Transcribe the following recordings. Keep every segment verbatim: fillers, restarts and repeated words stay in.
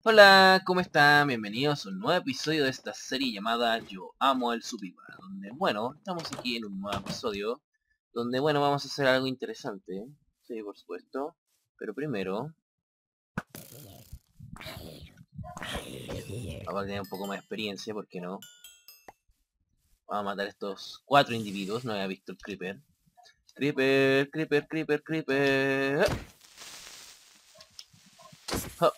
Hola, ¿cómo están? Bienvenidos a un nuevo episodio de esta serie llamada Yo Amo el Subiba, donde, bueno, estamos aquí en un nuevo episodio, donde, bueno, vamos a hacer algo interesante, sí, por supuesto, pero primero, vamos a tener un poco más de experiencia, ¿por qué no? Vamos a matar a estos cuatro individuos, no había visto el Creeper. Creeper, Creeper, Creeper, Creeper. ¡Ah!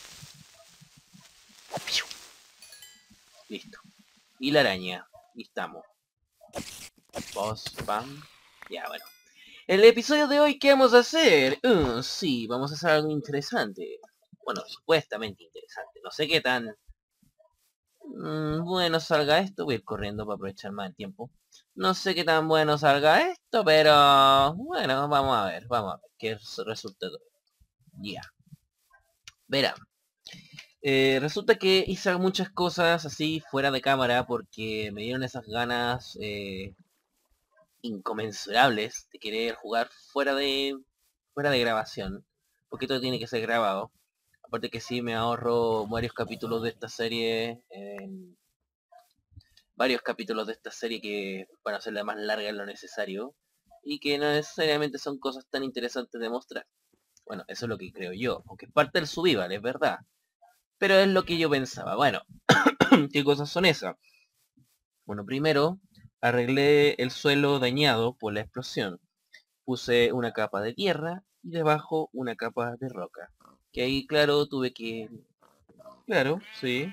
¡Piu! Listo. Y la araña, y estamos. Pos, pam. Ya, bueno. El episodio de hoy, ¿qué vamos a hacer? Uh, sí, vamos a hacer algo interesante. Bueno, supuestamente interesante. No sé qué tan mm, bueno salga esto. Voy a ir corriendo para aprovechar más el tiempo. No sé qué tan bueno salga esto, pero bueno, vamos a ver, vamos a ver qué resulta todo. Ya. Verán. Eh, resulta que hice muchas cosas así fuera de cámara porque me dieron esas ganas eh, inconmensurables de querer jugar fuera de fuera de grabación, porque todo tiene que ser grabado. Aparte que sí me ahorro varios capítulos de esta serie, eh, varios capítulos de esta serie que para hacerla más larga de lo necesario y que no necesariamente son cosas tan interesantes de mostrar. Bueno, eso es lo que creo yo, aunque es parte del subíbal, es verdad. Pero es lo que yo pensaba. Bueno, ¿qué cosas son esas? Bueno, primero arreglé el suelo dañado por la explosión. Puse una capa de tierra y debajo una capa de roca. Que ahí, claro, tuve que... Claro, sí.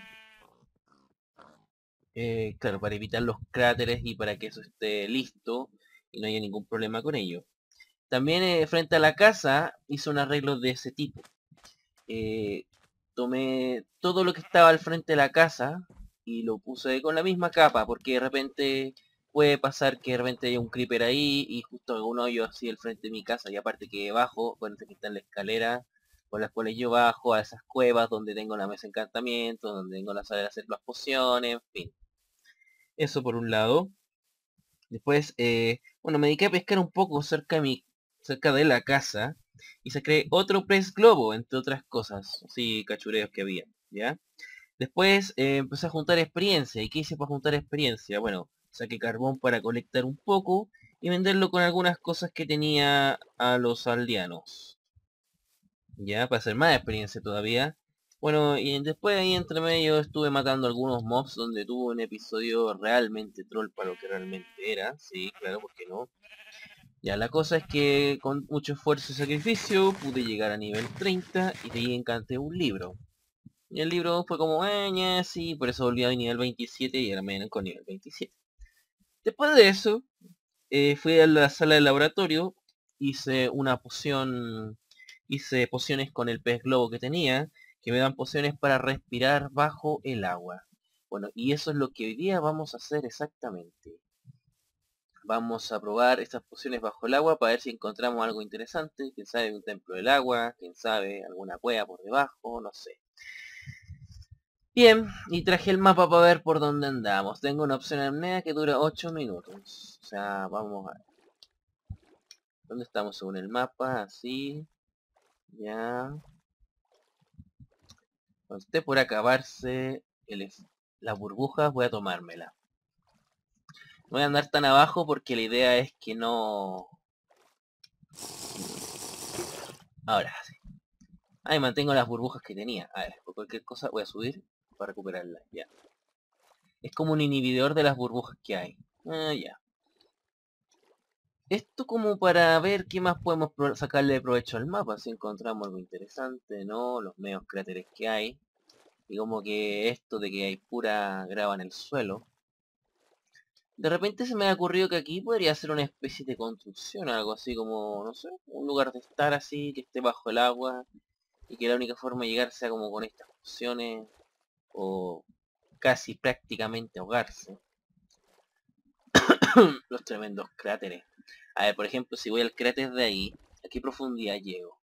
Eh, claro, para evitar los cráteres y para que eso esté listo y no haya ningún problema con ello. También eh, frente a la casa hice un arreglo de ese tipo. Eh, Tomé todo lo que estaba al frente de la casa y lo puse con la misma capa porque de repente puede pasar que de repente haya un creeper ahí y justo haga un hoyo así al frente de mi casa y aparte que bajo, bueno, aquí está la escalera por las cuales yo bajo a esas cuevas donde tengo la mesa de encantamiento, donde tengo la sala de hacer las pociones, en fin. Eso por un lado. Después, eh, bueno, me dediqué a pescar un poco cerca de mi, cerca de la casa y se creó otro pez globo, entre otras cosas, así cachureos que había, ¿ya? Después eh, empecé a juntar experiencia. ¿Y qué hice para juntar experiencia? Bueno, saqué carbón para colectar un poco y venderlo con algunas cosas que tenía a los aldeanos, ¿ya? Para hacer más experiencia todavía. Bueno, y después ahí entre medio estuve matando algunos mobs donde tuve un episodio realmente troll para lo que realmente era. Sí, claro, ¿por qué no? Ya, la cosa es que con mucho esfuerzo y sacrificio pude llegar a nivel treinta y de ahí encanté un libro. Y el libro fue como, eh, ñe, sí, por eso volví a nivel veintisiete y era menos con nivel veintisiete. Después de eso, eh, fui a la sala de laboratorio, hice una poción, hice pociones con el pez globo que tenía, que me dan pociones para respirar bajo el agua. Bueno, y eso es lo que hoy día vamos a hacer exactamente. Vamos a probar estas pociones bajo el agua para ver si encontramos algo interesante. Quién sabe, un templo del agua, quién sabe, alguna cueva por debajo, no sé. Bien, y traje el mapa para ver por dónde andamos. Tengo una opción apnea que dura ocho minutos. O sea, vamos a ver. ¿Dónde estamos según el mapa? Así. Ya. Cuando esté por acabarse el, las burbujas, voy a tomármela. No voy a andar tan abajo porque la idea es que no... Ahora sí. Ahí mantengo las burbujas que tenía. A ver, por cualquier cosa voy a subir para recuperarlas. Ya. Es como un inhibidor de las burbujas que hay. Ah, ya. Esto como para ver qué más podemos sacarle provecho al mapa, si encontramos algo interesante, ¿no? Los medios cráteres que hay. Y como que esto de que hay pura grava en el suelo. De repente se me ha ocurrido que aquí podría ser una especie de construcción, algo así como, no sé, un lugar de estar así, que esté bajo el agua. Y que la única forma de llegar sea como con estas opciones. O casi prácticamente ahogarse. Los tremendos cráteres. A ver, por ejemplo, si voy al cráter de ahí, ¿a qué profundidad llego?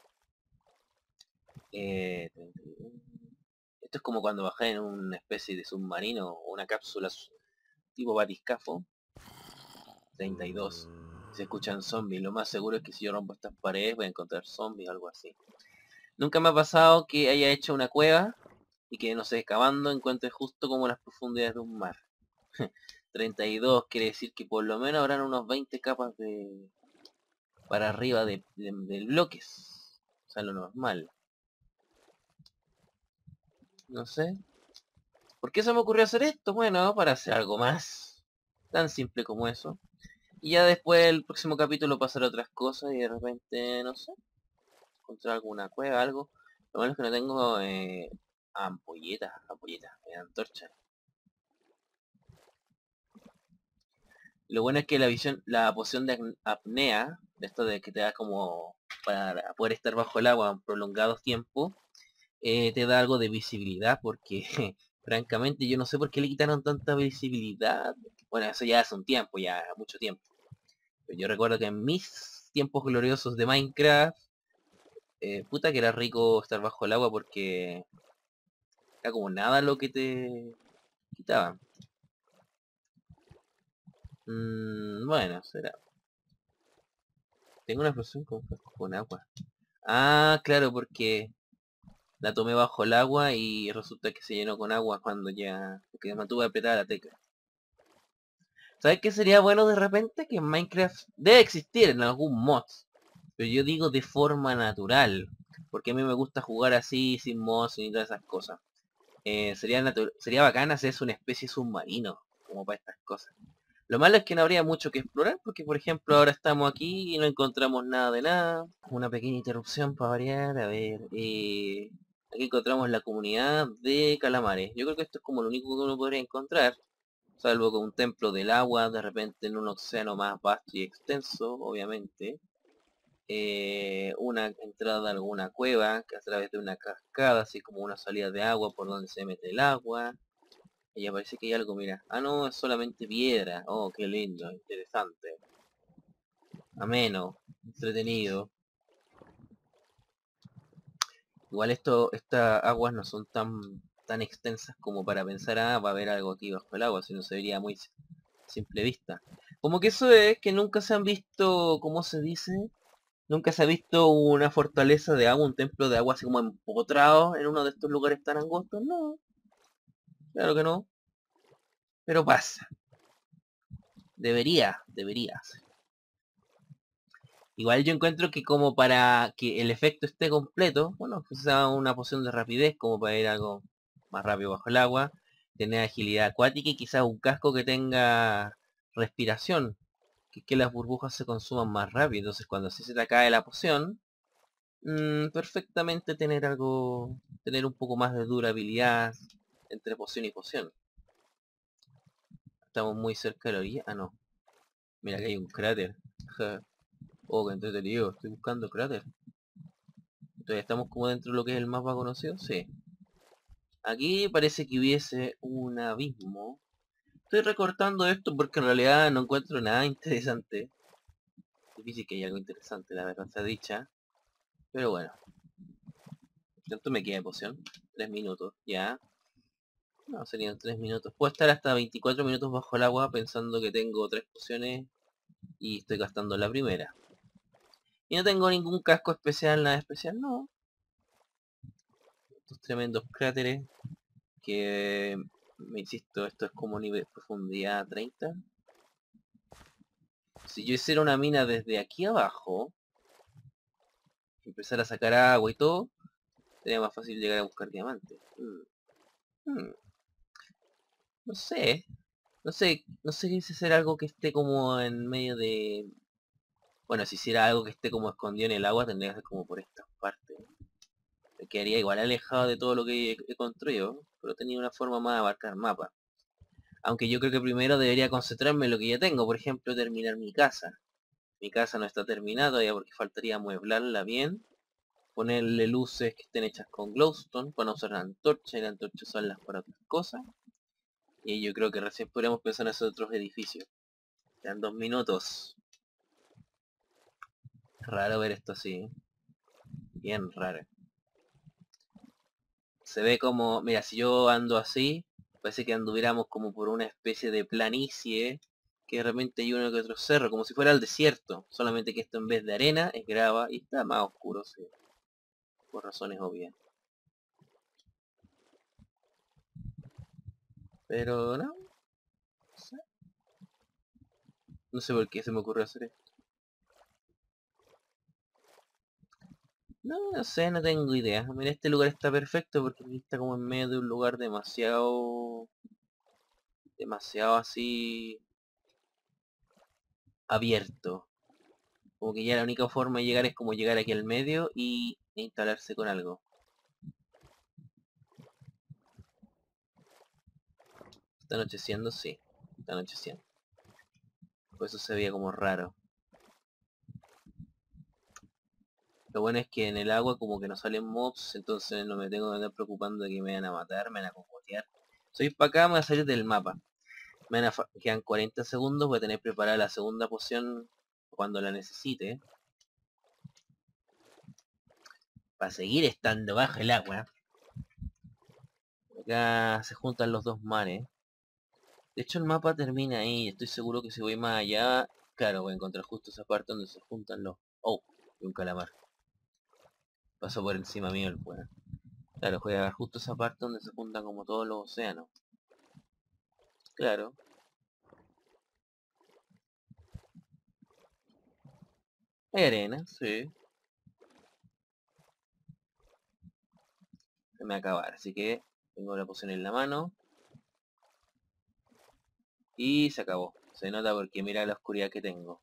Eh, esto es como cuando bajé en una especie de submarino o una cápsula tipo batiscafo. treinta y dos. Se escuchan zombies. Lo más seguro es que si yo rompo estas paredes voy a encontrar zombies o algo así. Nunca me ha pasado que haya hecho una cueva y que, no sé, excavando encuentres justo como las profundidades de un mar. treinta y dos quiere decir que por lo menos habrán unos veinte capas de para arriba de, de, de bloques. O sea, lo normal. No sé. ¿Por qué se me ocurrió hacer esto? Bueno, para hacer algo más. Tan simple como eso. Y ya después el próximo capítulo pasará otras cosas y de repente, no sé, encontrar alguna cueva, algo. Lo malo es que no tengo eh, ampolletas, ampolletas, eh, antorchas. Lo bueno es que la visión, la poción de apnea, de esto de que te da como para poder estar bajo el agua un prolongado tiempo, eh, te da algo de visibilidad porque francamente yo no sé por qué le quitaron tanta visibilidad. Bueno, eso ya hace un tiempo, ya mucho tiempo. Pero yo recuerdo que en mis tiempos gloriosos de Minecraft, eh, puta que era rico estar bajo el agua porque era como nada lo que te quitaban. Mm, bueno, será. Tengo una explosión con, con agua. Ah, claro, porque la tomé bajo el agua y resulta que se llenó con agua cuando ya... Porque me mantuve apretada la tecla. ¿Sabes qué sería bueno de repente? Que en Minecraft debe existir en algún mod. Pero yo digo de forma natural. Porque a mí me gusta jugar así, sin mods ni todas esas cosas. Eh, sería, sería bacán hacerse una especie submarino. Como para estas cosas. Lo malo es que no habría mucho que explorar. Porque por ejemplo ahora estamos aquí y no encontramos nada de nada. Una pequeña interrupción para variar. A ver. Eh, aquí encontramos la comunidad de calamares. Yo creo que esto es como lo único que uno podría encontrar. Salvo con un templo del agua, de repente en un océano más vasto y extenso, obviamente. Eh, una entrada a alguna cueva, que a través de una cascada, así como una salida de agua por donde se mete el agua. Y parece que hay algo, mira. Ah, no, es solamente piedra. Oh, qué lindo, interesante. Ameno, entretenido. Igual esto, estas aguas no son tan tan extensas como para pensar, ah, va a haber algo aquí bajo el agua, sino se vería muy simple vista. Como que eso es que nunca se han visto, ¿cómo se dice? Nunca se ha visto una fortaleza de agua, un templo de agua así como empotrado en uno de estos lugares tan angostos. No, claro que no. Pero pasa. Debería, debería. Igual yo encuentro que como para que el efecto esté completo, bueno, pues sea una poción de rapidez como para ir algo más rápido bajo el agua, tener agilidad acuática y quizás un casco que tenga respiración, que, que las burbujas se consuman más rápido. Entonces cuando así se te cae la poción, mmm, perfectamente tener algo, tener un poco más de durabilidad entre poción y poción. Estamos muy cerca de la orilla. Ah, no. Mira que hay un cráter. Oh, qué entretenido. Estoy buscando cráter. Entonces estamos como dentro de lo que es el mapa conocido. Sí. Aquí parece que hubiese un abismo. Estoy recortando esto porque en realidad no encuentro nada interesante. Difícil que haya algo interesante, la verdad sea dicha. Pero bueno. ¿Cuánto me queda de poción? Tres minutos. Ya. No, serían tres minutos. Puedo estar hasta veinticuatro minutos bajo el agua pensando que tengo tres pociones y estoy gastando la primera. Y no tengo ningún casco especial, nada especial, no. Estos tremendos cráteres que, me insisto, esto es como nivel profundidad treinta. Si yo hiciera una mina desde aquí abajo, empezar a sacar agua y todo, sería más fácil llegar a buscar diamantes. Hmm. Hmm. No sé, no sé, no sé si hacer algo que esté como en medio de... Bueno, si hiciera algo que esté como escondido en el agua, tendría que ser como por estas partes. Me quedaría igual alejado de todo lo que he, he construido, pero tenía una forma más de abarcar mapa. Aunque yo creo que primero debería concentrarme en lo que ya tengo, por ejemplo, terminar mi casa. Mi casa no está terminada todavía porque faltaría amueblarla bien, ponerle luces que estén hechas con glowstone, para no usar la antorcha, y la antorcha usarlas para otras cosas. Y yo creo que recién podríamos pensar en esos otros edificios. Quedan dos minutos. Raro ver esto así, ¿eh? Bien raro. Se ve como, mira, si yo ando así, parece que anduviéramos como por una especie de planicie, que de repente hay uno que otro cerro, como si fuera el desierto, solamente que esto en vez de arena es grava y está más oscuro, sí, por razones obvias. Pero no, no sé, no sé por qué se me ocurrió hacer esto. No, no sé, no tengo idea. Mira, este lugar está perfecto porque aquí está como en medio de un lugar demasiado... Demasiado así... abierto. Como que ya la única forma de llegar es como llegar aquí al medio y e instalarse con algo. Está anocheciendo, sí. Está anocheciendo. Por eso se veía como raro. Lo bueno es que en el agua como que no salen mobs, entonces no me tengo que andar preocupando de que me van a matar, me van a cocotear. Soy para acá, me voy a salir del mapa. Me van a fa- quedan cuarenta segundos, voy a tener preparada la segunda poción cuando la necesite. Para seguir estando bajo el agua. Acá se juntan los dos mares. De hecho el mapa termina ahí, estoy seguro que si voy más allá, claro, voy a encontrar justo esa parte donde se juntan los... Oh, y un calamar. Pasó por encima mío el weón. Claro, voy a ver justo esa parte donde se juntan como todos los océanos. Claro. Hay arena, sí. Se me va a acabar, así que tengo la poción en la mano. Y se acabó. Se nota porque mira la oscuridad que tengo.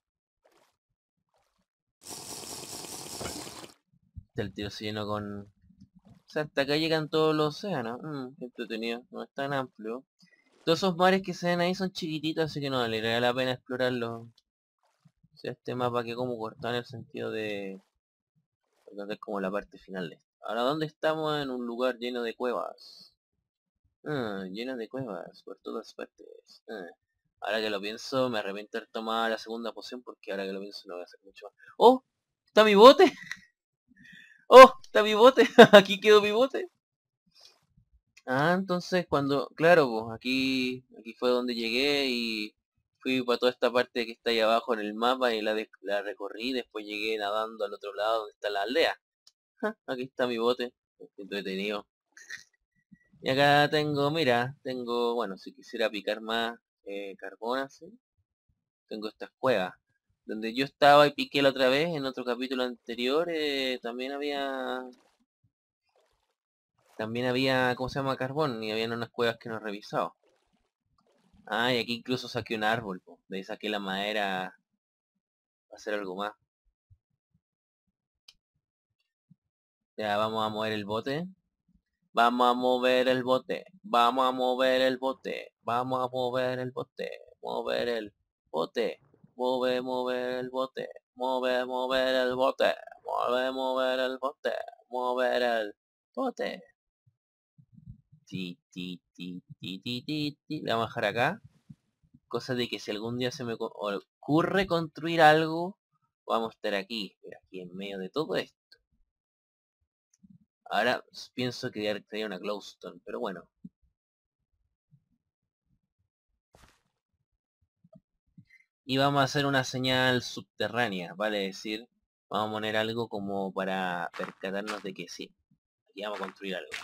El tiro se llenó con... O sea, hasta acá llegan todos los océanos. Mmm, qué entretenido. No es tan amplio. Todos esos mares que se ven ahí son chiquititos, así que no vale la pena explorarlos. O sea, este mapa que como cortado en el sentido de... de es como la parte final de esto. Ahora, ¿dónde estamos? En un lugar lleno de cuevas. Ah, lleno de cuevas por todas partes. Ah. Ahora que lo pienso, me arrepiento de tomar la segunda poción porque ahora que lo pienso no voy a hacer mucho más. ¡Oh! ¿Está mi bote? ¡Oh! ¿Está mi bote? Aquí quedó mi bote. Ah, entonces cuando... Claro, pues aquí, aquí fue donde llegué y fui para toda esta parte que está ahí abajo en el mapa y la, de- la recorrí. Después llegué nadando al otro lado donde está la aldea. Ja, aquí está mi bote. Entretenido. Y acá tengo, mira, tengo, bueno, si quisiera picar más eh, carbón así, tengo estas cuevas. Donde yo estaba y piqué la otra vez, en otro capítulo anterior, eh, también había, también había, ¿cómo se llama? Carbón, y habían unas cuevas que no he revisado. Ah, y aquí incluso saqué un árbol, po. De ahí saqué la madera para hacer algo más. Ya, vamos a mover el bote. Vamos a mover el bote. Vamos a mover el bote. Vamos a mover el bote. Mover el bote. Move, mover el bote. Move, mover el bote. Move, mover el bote. Mover el bote. Ti, ti, ti, ti, ti, ti, ti. Le vamos a dejar acá. Cosa de que si algún día se me co- ocurre construir algo, vamos a estar aquí. Mira, aquí en medio de todo esto. Ahora pienso que crear una glowstone, pero bueno. Y vamos a hacer una señal subterránea, vale decir, vamos a poner algo como para percatarnos de que sí, aquí vamos a construir algo.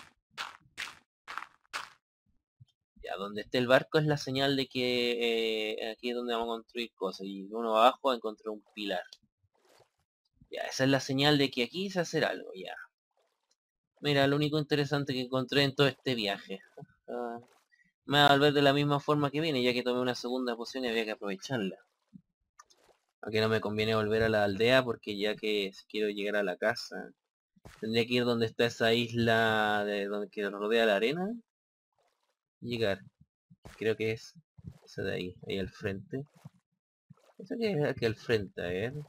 Ya, donde esté el barco es la señal de que eh, aquí es donde vamos a construir cosas. Y uno abajo va a encontrar un pilar. Ya, esa es la señal de que aquí se hacer algo, ya. Mira, lo único interesante que encontré en todo este viaje. Ah, me va a volver de la misma forma que viene, ya que tomé una segunda poción y había que aprovecharla. Aquí no me conviene volver a la aldea porque ya que si quiero llegar a la casa, tendría que ir donde está esa isla de donde que rodea la arena. Y llegar. Creo que es esa de ahí, ahí al frente. Esa que es aquí al frente, a ver.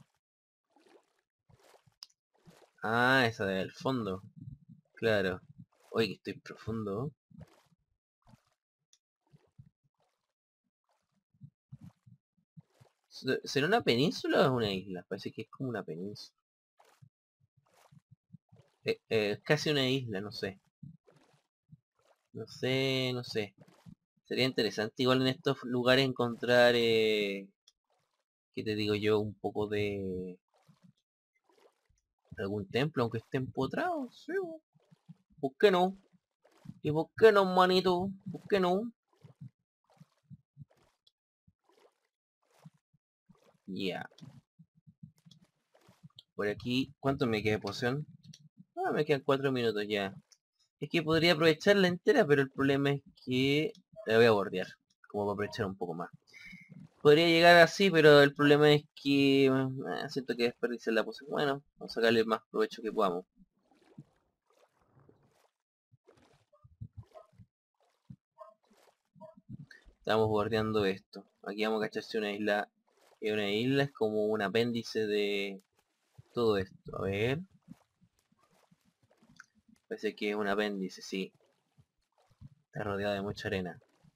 Ah, esa de al fondo. Claro. Oye, que estoy profundo. ¿Se- ¿Será una península o es una isla? Parece que es como una península. Eh, eh, es casi una isla, no sé. No sé, no sé. Sería interesante igual en estos lugares encontrar, eh, ¿qué te digo yo? Un poco de algún templo, aunque esté empotrado. Sí, bo. ¿Por qué no? ¿Y por qué no, manito? ¿Por qué no? Ya. Por aquí, ¿cuánto me queda de poción? Ah, me quedan cuatro minutos ya. Es que podría aprovecharla entera, pero el problema es que la voy a bordear. Como para aprovechar un poco más. Podría llegar así, pero el problema es que eh, siento que desperdiciar la poción. Bueno, vamos a sacarle más provecho que podamos. Estamos bordeando esto. Aquí vamos a cachar si una isla. Y una isla es como un apéndice de todo esto. A ver. Parece que es un apéndice, sí. Está rodeado de mucha arena.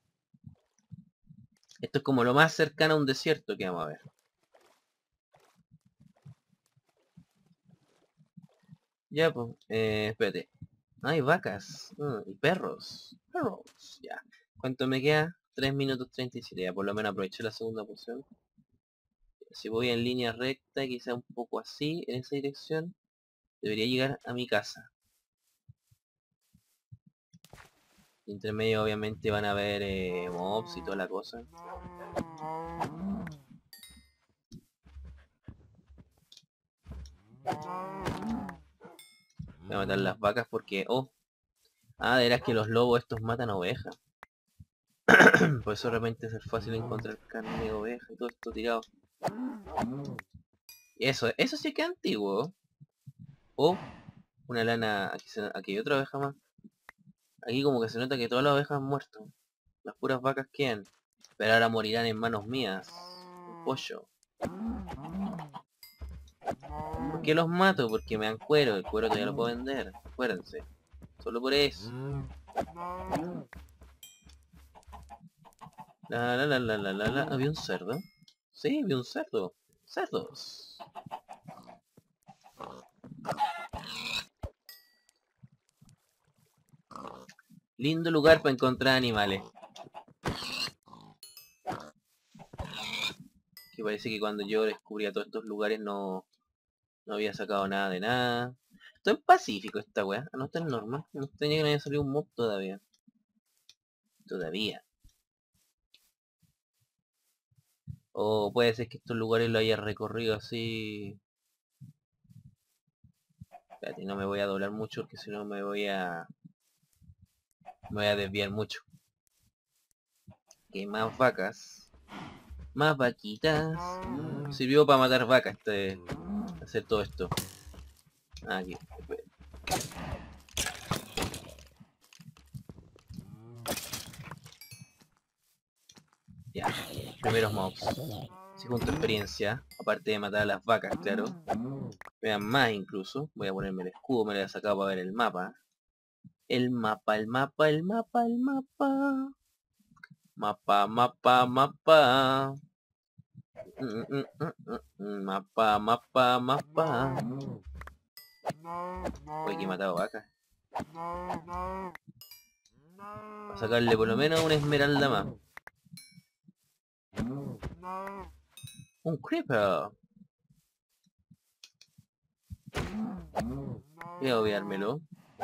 Esto es como lo más cercano a un desierto que vamos a ver. Ya, pues, eh, espérate. Ah, hay vacas. Ah, y perros. Perros. Ya. ¿Cuánto me queda? tres minutos treinta y siete. Ya, por lo menos aproveché la segunda posición. Si voy en línea recta, quizá un poco así, en esa dirección, debería llegar a mi casa. Entre medio obviamente van a haber eh, mobs y toda la cosa. Voy a matar las vacas porque... Oh, ah, de veras que los lobos estos matan ovejas. Por eso de repente es fácil encontrar carne de oveja y todo esto tirado. Y eso, eso sí que es antiguo. O una lana... Aquí, se- aquí hay otra oveja más. Aquí como que se nota que todas las ovejas han muerto. Las puras vacas quedan. Pero ahora morirán en manos mías. Un pollo. ¿Por qué los mato? Porque me dan cuero. El cuero todavía lo puedo vender. Acuérdense. Solo por eso. La la la la la la la. ¿Había un cerdo? Sí, había un cerdo. Cerdos. Lindo lugar para encontrar animales. Que parece que cuando yo descubría todos estos lugares no, no había sacado nada de nada. Esto es pacífico esta weá. No está en normal. No tenía que no haya salido un mob todavía. Todavía. O puede ser que estos lugares lo haya recorrido así. Espérate, no me voy a doblar mucho porque si no me voy a... Me voy a desviar mucho. Que más vacas. Más vaquitas. Sirvió para matar vacas este... Hacer todo esto. Aquí. Ya. Primeros mobs. Si junto experiencia. Aparte de matar a las vacas, claro. Vean más incluso. Voy a ponerme el escudo. Me lo voy a sacar para ver el mapa. El mapa, el mapa, el mapa, el mapa. Mapa, mapa, mapa. Mm, mm, mm, mm, mm, Mapa, mapa, mapa. Uy, que he matado vacas. Para sacarle por lo menos una esmeralda más. Un creeper. Voy a obviármelo.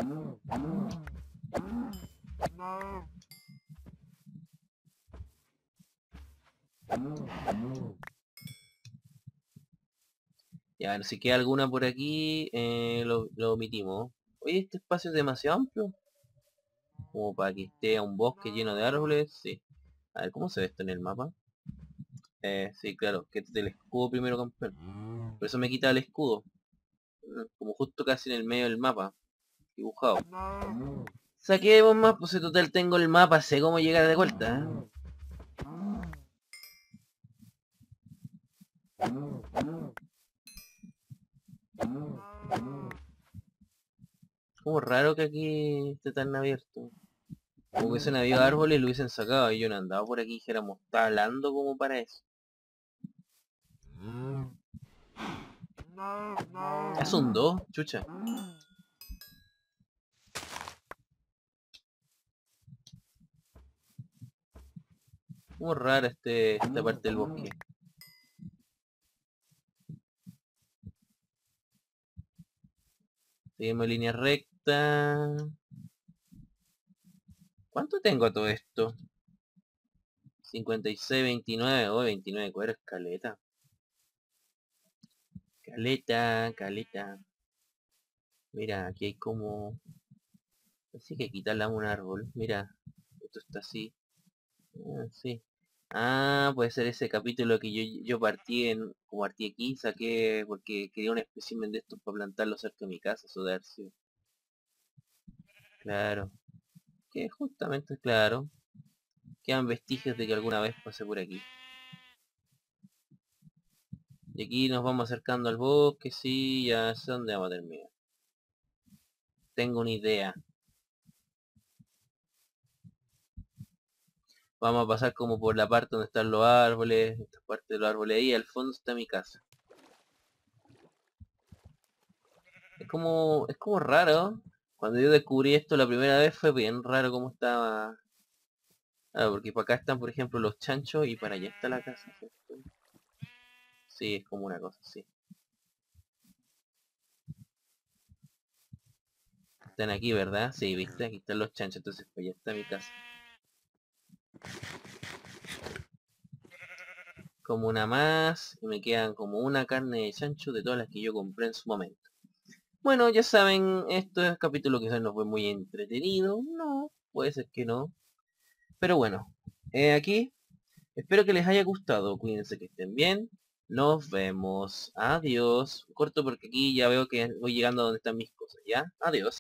Ya, bueno, si queda alguna por aquí, eh, lo, lo omitimos. Oye, este espacio es demasiado amplio. Como para que esté un bosque lleno de árboles, sí. A ver, ¿cómo se ve esto en el mapa? Eh, sí, claro, que el escudo primero, campeón. Por eso me quita el escudo. Mm, Como justo casi en el medio del mapa. Dibujado. Saquemos más, pues en total tengo el mapa, sé cómo llegar de vuelta. ¿Eh? Como raro que aquí esté tan abierto. Como que hubiesen habido árboles y lo hubiesen sacado. Y yo no andaba por aquí, dijéramos, está hablando como para eso. Es un dos, chucha. Como rara este, esta parte del bosque. Seguimos en línea recta. ¿Cuánto tengo a todo esto? cincuenta y seis, veintinueve. Oh, veintinueve cuero, escaleta. Caleta, caleta. Mira, aquí hay como... Así que quitarle a un árbol. Mira, esto está así. Ah, sí. Ah, puede ser ese capítulo que yo, yo partí en... Como partí aquí, saqué... Porque quería un espécimen de estos para plantarlo cerca de mi casa, eso de haber sido. Claro. Que justamente, claro. Quedan vestigios de que alguna vez pasé por aquí. Y aquí nos vamos acercando al bosque, sí, ya sé dónde vamos a terminar. Tengo una idea. Vamos a pasar como por la parte donde están los árboles, esta parte de los árboles ahí, al fondo está mi casa. Es como, es como raro. Cuando yo descubrí esto la primera vez fue bien raro cómo estaba. Ah, porque para acá están, por ejemplo, los chanchos y para allá está la casa, ¿cierto? Sí, es como una cosa así. Están aquí, ¿verdad? Sí, ¿viste? Aquí están los chanchos, entonces para allá está mi casa. Como una más, y me quedan como una carne de chancho de todas las que yo compré en su momento. Bueno, ya saben, esto es un capítulo que quizás no fue muy entretenido. No, puede ser que no. Pero bueno, eh, aquí espero que les haya gustado. Cuídense que estén bien. Nos vemos. Adiós. Corto porque aquí ya veo que voy llegando a donde están mis cosas. ¿Ya? Adiós.